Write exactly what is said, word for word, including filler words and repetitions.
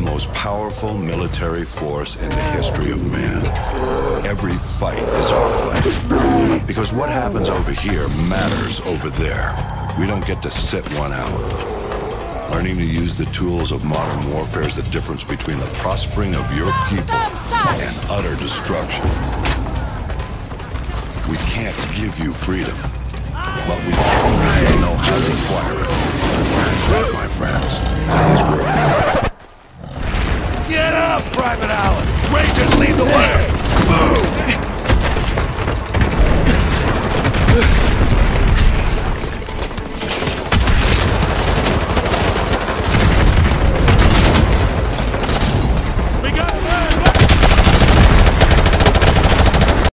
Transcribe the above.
most powerful military force in the history of man. Every fight is our fight. Because what happens over here matters over there. We don't get to sit one out. Learning to use the tools of modern warfare is the difference between the prospering of your people and utter destruction. We can't give you freedom, but we can make you know how to acquire it. And that, my friends, is where we... Get up, Private Allen! Rangers, lead the way! Move!